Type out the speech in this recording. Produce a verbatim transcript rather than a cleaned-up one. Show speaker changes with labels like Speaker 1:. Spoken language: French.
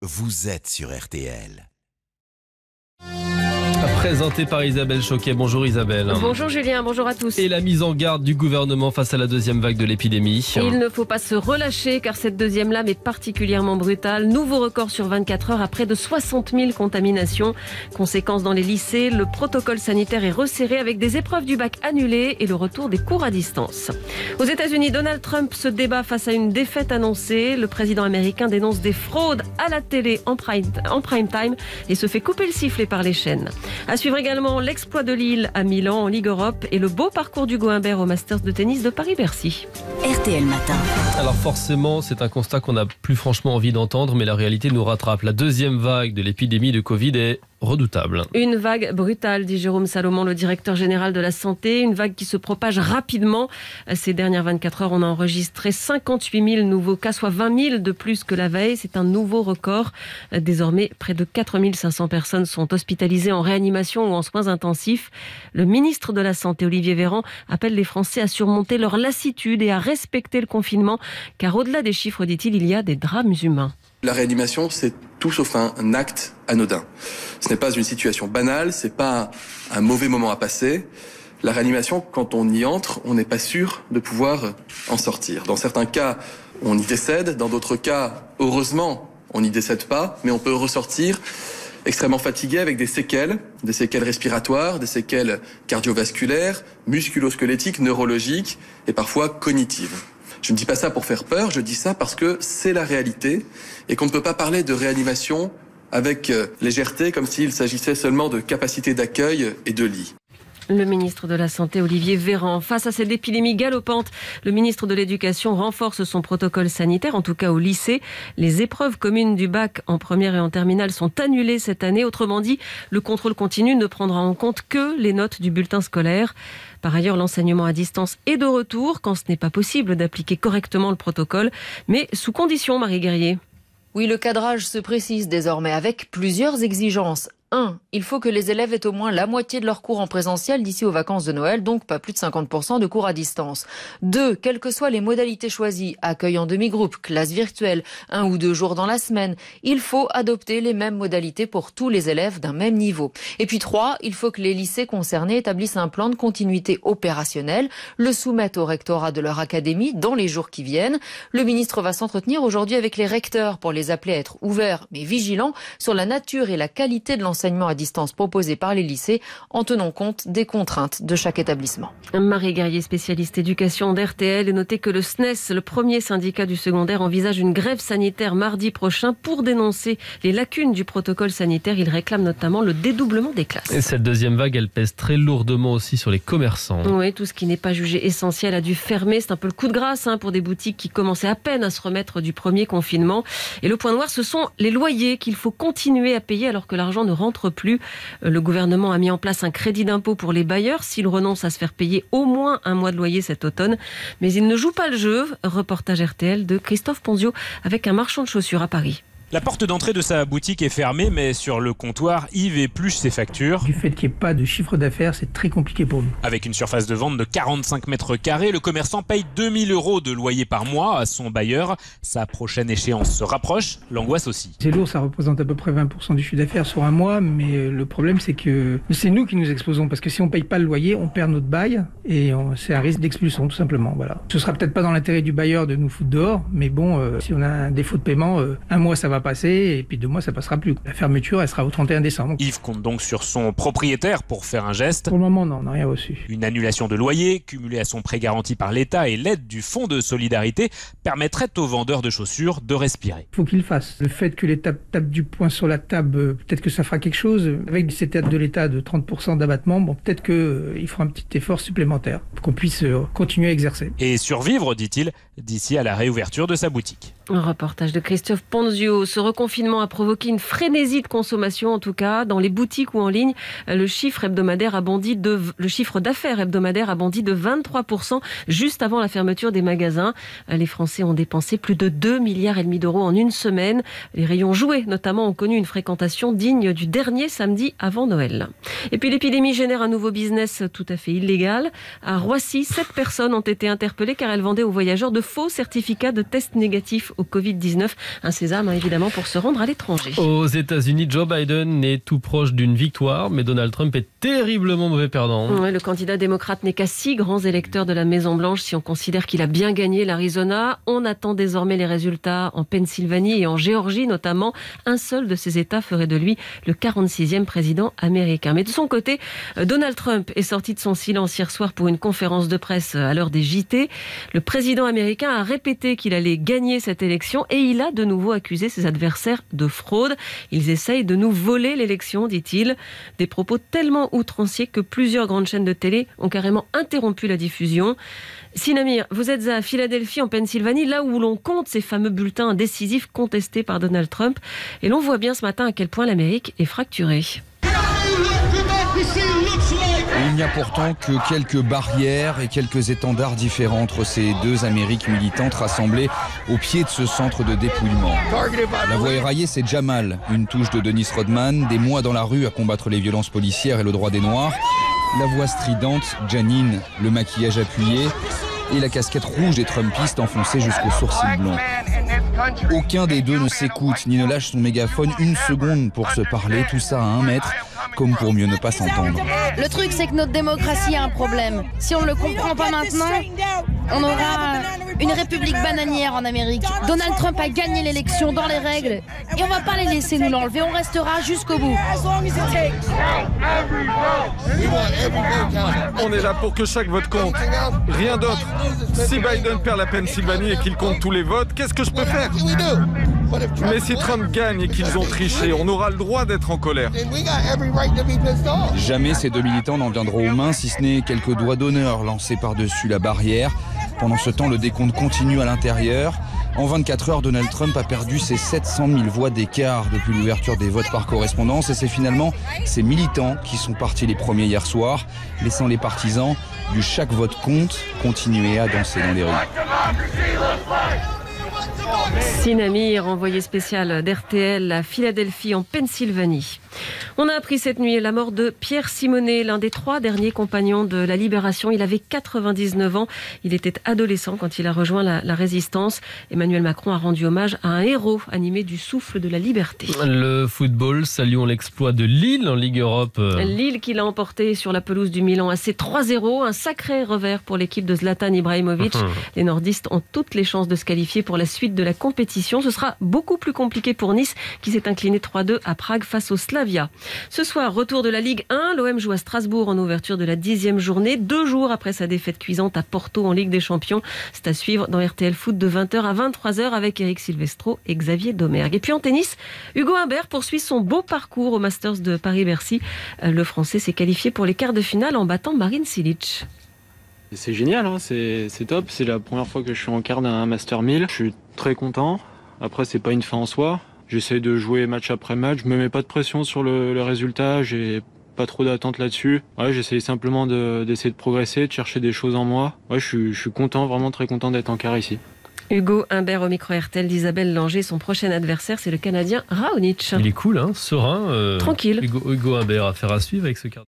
Speaker 1: vous êtes sur R T L.
Speaker 2: Présenté par Isabelle Choquet. Bonjour Isabelle.
Speaker 3: Bonjour Julien, bonjour à tous.
Speaker 2: Et la mise en garde du gouvernement face à la deuxième vague de l'épidémie.
Speaker 3: Il ne faut pas se relâcher car cette deuxième lame est particulièrement brutale. Nouveau record sur vingt-quatre heures à près de soixante mille contaminations. Conséquence dans les lycées, le protocole sanitaire est resserré avec des épreuves du bac annulées et le retour des cours à distance. Aux États-Unis, Donald Trump se débat face à une défaite annoncée. Le président américain dénonce des fraudes à la télé en prime, en prime time et se fait couper le sifflet par les chaînes. À suivre également l'exploit de Lille à Milan en Ligue Europe et le beau parcours du Goimbert au Masters de tennis de Paris-Bercy.
Speaker 4: R T L Matin.
Speaker 2: Alors forcément, c'est un constat qu'on n'a plus franchement envie d'entendre, mais la réalité nous rattrape. La deuxième vague de l'épidémie de Covid est redoutable.
Speaker 3: Une vague brutale, dit Jérôme Salomon, le directeur général de la santé. Une vague qui se propage rapidement. Ces dernières vingt-quatre heures, on a enregistré cinquante-huit mille nouveaux cas, soit vingt mille de plus que la veille. C'est un nouveau record. Désormais, près de quatre mille cinq cents personnes sont hospitalisées en réanimation ou en soins intensifs. Le ministre de la Santé, Olivier Véran, appelle les Français à surmonter leur lassitude et à respecter le confinement, car au-delà des chiffres, dit-il, il y a des drames humains.
Speaker 5: La réanimation, c'est tout sauf un, un acte anodin. Ce n'est pas une situation banale, c'est pas un mauvais moment à passer. La réanimation, quand on y entre, on n'est pas sûr de pouvoir en sortir. Dans certains cas, on y décède. Dans d'autres cas, heureusement, on n'y décède pas, mais on peut ressortir extrêmement fatigué avec des séquelles, des séquelles respiratoires, des séquelles cardiovasculaires, musculo-squelettiques, neurologiques et parfois cognitives. Je ne dis pas ça pour faire peur, je dis ça parce que c'est la réalité et qu'on ne peut pas parler de réanimation avec légèreté comme s'il s'agissait seulement de capacité d'accueil et de lit.
Speaker 3: Le ministre de la Santé, Olivier Véran. Face à cette épidémie galopante, le ministre de l'Éducation renforce son protocole sanitaire, en tout cas au lycée. Les épreuves communes du bac en première et en terminale sont annulées cette année. Autrement dit, le contrôle continu ne prendra en compte que les notes du bulletin scolaire. Par ailleurs, l'enseignement à distance est de retour quand ce n'est pas possible d'appliquer correctement le protocole, mais sous condition, Marie Guerrier.
Speaker 6: Oui, le cadrage se précise désormais avec plusieurs exigences. un. Il faut que les élèves aient au moins la moitié de leurs cours en présentiel d'ici aux vacances de Noël, donc pas plus de cinquante pour cent de cours à distance. deux. Quelles que soient les modalités choisies, accueil en demi-groupe, classe virtuelle, un ou deux jours dans la semaine, il faut adopter les mêmes modalités pour tous les élèves d'un même niveau. Et puis trois. Il faut que les lycées concernés établissent un plan de continuité opérationnelle, le soumettent au rectorat de leur académie dans les jours qui viennent. Le ministre va s'entretenir aujourd'hui avec les recteurs pour les appeler à être ouverts mais vigilants sur la nature et la qualité de l'enseignement à distance proposé par les lycées en tenant compte des contraintes de chaque établissement.
Speaker 3: Marie Guerrier, spécialiste éducation d'R T L, et notez que le S N E S, le premier syndicat du secondaire, envisage une grève sanitaire mardi prochain pour dénoncer les lacunes du protocole sanitaire. Il réclame notamment le dédoublement des classes.
Speaker 2: Et cette deuxième vague, elle pèse très lourdement aussi sur les commerçants.
Speaker 3: Oui, tout ce qui n'est pas jugé essentiel a dû fermer. C'est un peu le coup de grâce hein, pour des boutiques qui commençaient à peine à se remettre du premier confinement. Et le point noir, ce sont les loyers qu'il faut continuer à payer alors que l'argent ne rentre plus. Le gouvernement a mis en place un crédit d'impôt pour les bailleurs s'ils renoncent à se faire payer au moins un mois de loyer cet automne. Mais il ne joue pas le jeu. Reportage R T L de Christophe Ponzio avec un marchand de chaussures à Paris.
Speaker 7: La porte d'entrée de sa boutique est fermée, mais sur le comptoir, Yves épluche ses factures.
Speaker 8: Du fait qu'il n'y ait pas de chiffre d'affaires, c'est très compliqué pour nous.
Speaker 7: Avec une surface de vente de quarante-cinq mètres carrés, le commerçant paye deux mille euros de loyer par mois à son bailleur. Sa prochaine échéance se rapproche, l'angoisse aussi.
Speaker 8: C'est lourd, ça représente à peu près vingt pour cent du chiffre d'affaires sur un mois, mais le problème c'est que c'est nous qui nous exposons, parce que si on ne paye pas le loyer, on perd notre bail et c'est un risque d'expulsion tout simplement. Voilà. Ce sera peut-être pas dans l'intérêt du bailleur de nous foutre dehors, mais bon, euh, si on a un défaut de paiement, euh, un mois ça va passer et puis deux mois ça passera plus. La fermeture elle sera au trente et un décembre.
Speaker 7: Yves compte donc sur son propriétaire pour faire un geste.
Speaker 8: Pour le moment non, on n'a rien reçu.
Speaker 7: Une annulation de loyer cumulée à son prêt garanti par l'État et l'aide du Fonds de solidarité permettrait aux vendeurs de chaussures de respirer.
Speaker 8: Il faut qu'ils le fassent. Le fait que l'État tape du poing sur la table, peut-être que ça fera quelque chose. Avec cette aide de l'État de trente pour cent d'abattement, bon, peut-être qu'il euh, fera un petit effort supplémentaire pour qu'on puisse euh, continuer à exercer.
Speaker 7: Et survivre, dit-il, d'ici à la réouverture de sa boutique.
Speaker 3: Un reportage de Christophe Ponzio. Ce reconfinement a provoqué une frénésie de consommation, en tout cas dans les boutiques ou en ligne. Le chiffre hebdomadaire a bondi de, le chiffre d'affaires hebdomadaire a bondi de vingt-trois pour cent juste avant la fermeture des magasins. Les Français ont dépensé plus de deux milliards et demi d'euros en une semaine. Les rayons jouets, notamment, ont connu une fréquentation digne du dernier samedi avant Noël. Et puis l'épidémie génère un nouveau business tout à fait illégal. À Roissy, sept personnes ont été interpellées car elles vendaient aux voyageurs de faux certificat de test négatif au covid dix-neuf. Un sésame, hein, évidemment, pour se rendre à l'étranger.
Speaker 2: Aux États-Unis, Joe Biden est tout proche d'une victoire, mais Donald Trump est terriblement mauvais perdant.
Speaker 3: Ouais, le candidat démocrate n'est qu'à six grands électeurs de la Maison-Blanche si on considère qu'il a bien gagné l'Arizona. On attend désormais les résultats en Pennsylvanie et en Géorgie notamment. Un seul de ces États ferait de lui le quarante-sixième président américain. Mais de son côté, Donald Trump est sorti de son silence hier soir pour une conférence de presse à l'heure des J T. Le président américain a répété qu'il allait gagner cette élection et il a de nouveau accusé ses adversaires de fraude. Ils essayent de nous voler l'élection, dit-il. Des propos tellement outranciers que plusieurs grandes chaînes de télé ont carrément interrompu la diffusion. Sinamir, vous êtes à Philadelphie, en Pennsylvanie, là où l'on compte ces fameux bulletins décisifs contestés par Donald Trump. Et l'on voit bien ce matin à quel point l'Amérique est fracturée.
Speaker 4: Il n'y a pourtant que quelques barrières et quelques étendards différents entre ces deux Amériques militantes rassemblées au pied de ce centre de dépouillement. La voix éraillée, c'est Jamal, une touche de Dennis Rodman, des mois dans la rue à combattre les violences policières et le droit des Noirs. La voix stridente, Janine, le maquillage appuyé et la casquette rouge des Trumpistes enfoncée jusqu'aux sourcils blonds. Aucun des deux ne s'écoute ni ne lâche son mégaphone une seconde pour se parler, tout ça à un mètre, comme pour mieux ne pas s'entendre.
Speaker 9: Le truc, c'est que notre démocratie a un problème. Si on ne le comprend pas maintenant, on aura une république bananière en Amérique. Donald Trump a gagné l'élection dans les règles et on ne va pas les laisser nous l'enlever, on restera jusqu'au bout.
Speaker 10: On est là pour que chaque vote compte, rien d'autre. Si Biden perd la Pennsylvanie et qu'il compte tous les votes, qu'est-ce que je peux faire ? Mais si Trump gagne et qu'ils ont triché, on aura le droit d'être en colère.
Speaker 4: Jamais ces deux militants n'en viendront aux mains, si ce n'est quelques doigts d'honneur lancés par-dessus la barrière. Pendant ce temps, le décompte continue à l'intérieur. En vingt-quatre heures, Donald Trump a perdu ses sept cent mille voix d'écart depuis l'ouverture des votes par correspondance. Et c'est finalement ces militants qui sont partis les premiers hier soir, laissant les partisans du chaque vote compte continuer à danser dans les rues.
Speaker 3: Sinamir, envoyé spécial d'R T L à Philadelphie en Pennsylvanie. On a appris cette nuit la mort de Pierre Simonet, l'un des trois derniers compagnons de la Libération. Il avait quatre-vingt-dix-neuf ans. Il était adolescent quand il a rejoint la, la résistance. Emmanuel Macron a rendu hommage à un héros animé du souffle de la liberté.
Speaker 2: Le football, saluons l'exploit de Lille en Ligue Europe.
Speaker 3: Lille qui l'a emporté sur la pelouse du Milan A C trois zéro. Un sacré revers pour l'équipe de Zlatan Ibrahimovic. Les nordistes ont toutes les chances de se qualifier pour la suite de la compétition. Ce sera beaucoup plus compliqué pour Nice qui s'est incliné trois deux à Prague face au Slavia. Ce soir, retour de la Ligue un. L'O M joue à Strasbourg en ouverture de la dixième journée, deux jours après sa défaite cuisante à Porto en Ligue des Champions. C'est à suivre dans R T L Foot de vingt heures à vingt-trois heures avec Eric Silvestro et Xavier Domergue. Et puis en tennis, Hugo Humbert poursuit son beau parcours au Masters de Paris-Bercy. Le Français s'est qualifié pour les quarts de finale en battant Marin Cilic.
Speaker 11: C'est génial, hein, c'est, c'est top. C'est la première fois que je suis en quart d'un Master mille. Je suis très content. Après, c'est pas une fin en soi. J'essaie de jouer match après match. Je me mets pas de pression sur le, le résultat. J'ai pas trop d'attente là-dessus. Ouais, j'essaie simplement de, d'essayer de progresser, de chercher des choses en moi. Ouais, je suis, je suis content, vraiment très content d'être en quart ici.
Speaker 3: Hugo Humbert au micro R T L d'Isabelle Langer. Son prochain adversaire, c'est le Canadien Raonic.
Speaker 2: Il est cool, hein, serein. Euh,
Speaker 3: Tranquille.
Speaker 2: Hugo, Hugo Humbert, affaire à suivre avec ce quart.